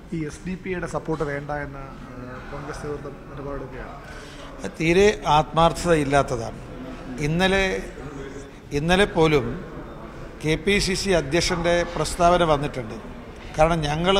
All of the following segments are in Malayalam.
ഈ SDP-യുടെ സപ്പോർട്ട് വേണ്ട എന്ന് കോൺഗ്രസ് നേതൃത്വം നിലപാടെടുക്കുകയാണ്. തീരെ ആത്മാർത്ഥതയില്ലാത്തതാണ്. ഇന്നലെ പോലും KPCC അധ്യക്ഷൻ്റെ പ്രസ്താവന വന്നിട്ടുണ്ട്. കാരണം ഞങ്ങൾ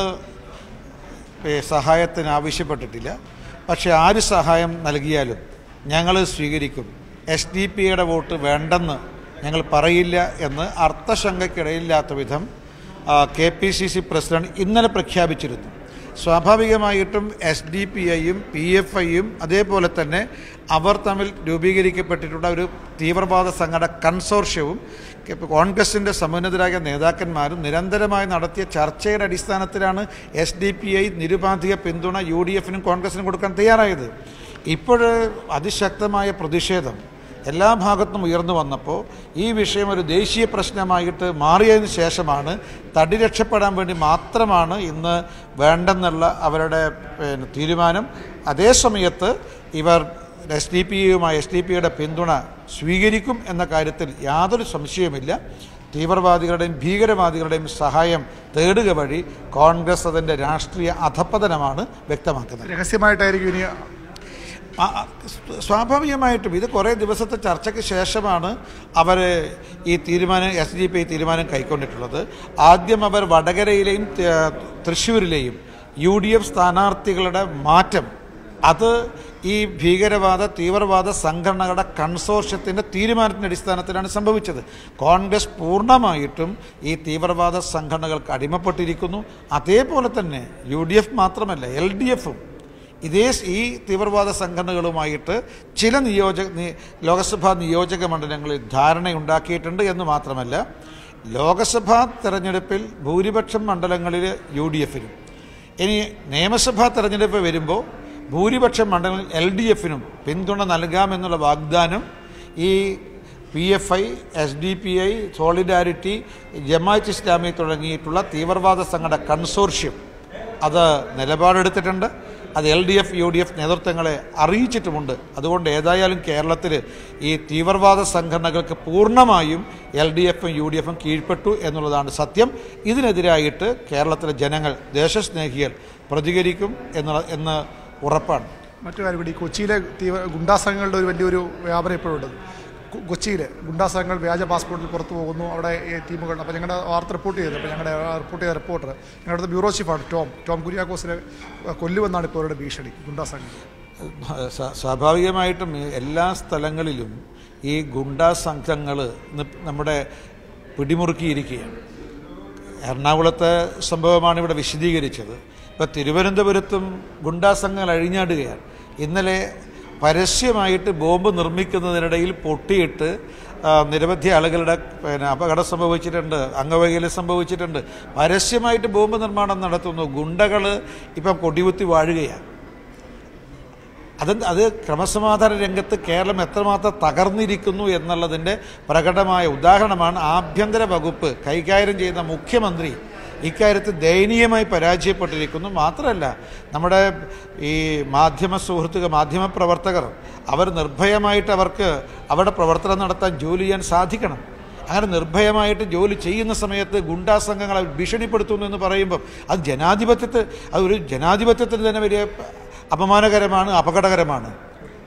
സഹായത്തിന് ആവശ്യപ്പെട്ടിട്ടില്ല, പക്ഷേ ആര് സഹായം നൽകിയാലും ഞങ്ങൾ സ്വീകരിക്കും. SDP-യുടെ വോട്ട് വേണ്ടെന്ന് ഞങ്ങൾ പറയില്ല എന്ന് അർത്ഥശങ്കയ്ക്കിടയില്ലാത്ത വിധം KPCC പ്രസിഡന്റ് ഇന്നലെ പ്രഖ്യാപിച്ചിരുന്നു. സ്വാഭാവികമായിട്ടും SDP-യും PFIയും അതേപോലെ തന്നെ അവർ തമ്മിൽ രൂപീകരിക്കപ്പെട്ടിട്ടുള്ള ഒരു തീവ്രവാദ സംഘടന കൺസോർഷ്യവും കോൺഗ്രസിൻ്റെ സമുന്നതരായ നേതാക്കന്മാരും നിരന്തരമായി നടത്തിയ ചർച്ചയുടെ അടിസ്ഥാനത്തിലാണ് SDP-ഐ നിരുപാധിക പിന്തുണ UDF-നും കോൺഗ്രസിനും കൊടുക്കാൻ തയ്യാറായത്. ഇപ്പോൾ അതിശക്തമായ പ്രതിഷേധം എല്ലാ ഭാഗത്തും ഉയർന്നു വന്നപ്പോൾ ഈ വിഷയം ഒരു ദേശീയ പ്രശ്നമായിട്ട് മാറിയതിന് ശേഷമാണ് തടി രക്ഷപ്പെടാൻ വേണ്ടി മാത്രമാണ് ഇന്ന് വേണ്ടെന്നുള്ള അവരുടെ തീരുമാനം. അതേസമയത്ത് ഇവർ SDP-യുടെ പിന്തുണ സ്വീകരിക്കും എന്ന കാര്യത്തിൽ യാതൊരു സംശയവുമില്ല. തീവ്രവാദികളുടെയും ഭീകരവാദികളുടെയും സഹായം തേടുക വഴി കോൺഗ്രസ് അതിൻ്റെ രാഷ്ട്രീയ അധപ്പതനമാണ് വ്യക്തമാക്കുന്നത്. രഹസ്യമായിട്ടായിരിക്കും ഇനി സ്വാഭാവികമായിട്ടും ഇത് കുറേ ദിവസത്തെ ചർച്ചയ്ക്ക് ശേഷമാണ് അവർ ഈ തീരുമാനം SDP തീരുമാനം കൈക്കൊണ്ടിട്ടുള്ളത്. ആദ്യം അവർ വടകരയിലെയും തൃശ്ശൂരിലെയും UDF സ്ഥാനാർത്ഥികളുടെ മാറ്റം അത് ഈ ഭീകരവാദ തീവ്രവാദ സംഘടനകളുടെ കൺസോർഷ്യത്തിൻ്റെ തീരുമാനത്തിൻ്റെ അടിസ്ഥാനത്തിലാണ് സംഭവിച്ചത്. കോൺഗ്രസ് പൂർണ്ണമായിട്ടും ഈ തീവ്രവാദ സംഘടനകൾക്ക് അടിമപ്പെട്ടിരിക്കുന്നു. അതേപോലെ തന്നെ UDF മാത്രമല്ല LDF-ഉം ഈ തീവ്രവാദ സംഘടനകളുമായിട്ട് ചില ലോകസഭാ നിയോജക മണ്ഡലങ്ങളിൽ ധാരണയുണ്ടാക്കിയിട്ടുണ്ട് എന്ന് മാത്രമല്ല, ലോകസഭാ തെരഞ്ഞെടുപ്പിൽ ഭൂരിപക്ഷം മണ്ഡലങ്ങളിൽ UDF-നും ഇനി നിയമസഭാ തെരഞ്ഞെടുപ്പ് വരുമ്പോൾ ഭൂരിപക്ഷം മണ്ഡലങ്ങളിൽ LDF-നും പിന്തുണ നൽകാമെന്നുള്ള വാഗ്ദാനം ഈ PFI, SDP-ഐ, സോളിഡാരിറ്റി, ജമാഅത്ത് ഇസ്ലാമി തുടങ്ങിയിട്ടുള്ള തീവ്രവാദ സംഘടന കൺസോർഷ്യം അത് നിലപാടെടുത്തിട്ടുണ്ട്. അത് LDF UDF നേതൃത്വങ്ങളെ അറിയിച്ചിട്ടുമുണ്ട്. അതുകൊണ്ട് ഏതായാലും കേരളത്തിൽ ഈ തീവ്രവാദ സംഘടനകൾക്ക് പൂർണ്ണമായും LDF-ഉം UDF-ഉം കീഴ്പ്പെട്ടു എന്നുള്ളതാണ് സത്യം. ഇതിനെതിരായിട്ട് കേരളത്തിലെ ജനങ്ങൾ, ദേശസ്നേഹികൾ പ്രതികരിക്കും എന്ന് ഉറപ്പാണ്. മറ്റു കാര്യം കൂടി, കൊച്ചിയിലെ ഗുണ്ടാസംഘങ്ങളുടെ ഒരു വലിയൊരു വ്യാപനം ഇപ്പോഴുണ്ട്. കൊച്ചിയിൽ ഗുണ്ടാസംഘങ്ങൾ വ്യാജ പാസ്പോർട്ടിൽ പുറത്തു പോകുന്നു. അവിടെ ഈ ടീമുകൾ, അപ്പോൾ ഞങ്ങളുടെ വാർത്ത റിപ്പോർട്ട് ചെയ്തത്, അപ്പോൾ ഞങ്ങളുടെ റിപ്പോർട്ട് ചെയ്ത റിപ്പോർട്ടർ ഞങ്ങളുടെ ബ്യൂറോ ചീഫാണ് ടോം കുര്യാക്കോസിനെ കൊല്ലുമെന്നാണ് ഇപ്പോൾ അവരുടെ ഭീഷണി ഗുണ്ടാസംഘം. സ്വാഭാവികമായിട്ടും എല്ലാ സ്ഥലങ്ങളിലും ഈ ഗുണ്ടാ സംഘങ്ങൾ നമ്മുടെ പിടിമുറുക്കിയിരിക്കുകയാണ്. എറണാകുളത്തെ സംഭവമാണ് ഇവിടെ വിശദീകരിച്ചത്. ഇപ്പോൾ തിരുവനന്തപുരത്തും ഗുണ്ടാ സംഘങ്ങൾ അഴിഞ്ഞാടുകയാണ്. ഇന്നലെ പരസ്യമായിട്ട് ബോംബ് നിർമ്മിക്കുന്നതിനിടയിൽ പൊട്ടിയിട്ട് നിരവധി ആളുകളുടെ അപകടം സംഭവിച്ചിട്ടുണ്ട്, അംഗവൈകല്യം സംഭവിച്ചിട്ടുണ്ട്. പരസ്യമായിട്ട് ബോംബ് നിർമ്മാണം നടത്തുന്നു. ഗുണ്ടകൾ ഇപ്പം കൊടികുത്തി വാഴുകയാണ്. അത് ക്രമസമാധാന രംഗത്ത് കേരളം എത്രമാത്രം തകർന്നിരിക്കുന്നു എന്നുള്ളതിൻ്റെ പ്രകടമായ ഉദാഹരണമാണ്. ആഭ്യന്തര വകുപ്പ് കൈകാര്യം ചെയ്യുന്ന മുഖ്യമന്ത്രി ഇക്കാര്യത്തിൽ ദയനീയമായി പരാജയപ്പെട്ടിരിക്കുന്നു. മാത്രമല്ല, നമ്മുടെ ഈ മാധ്യമപ്രവർത്തകർ അവർ നിർഭയമായിട്ട് അവർക്ക് അവരുടെ പ്രവർത്തനം നടത്താൻ ജോലി ചെയ്യാൻ സാധിക്കണം. അങ്ങനെ നിർഭയമായിട്ട് ജോലി ചെയ്യുന്ന സമയത്ത് ഗുണ്ടാ സംഘങ്ങളെ ഭീഷണിപ്പെടുത്തുന്നു എന്ന് പറയുമ്പം അത് ഒരു ജനാധിപത്യത്തിന് തന്നെ വലിയ അപമാനകരമാണ്, അപകടകരമാണ്.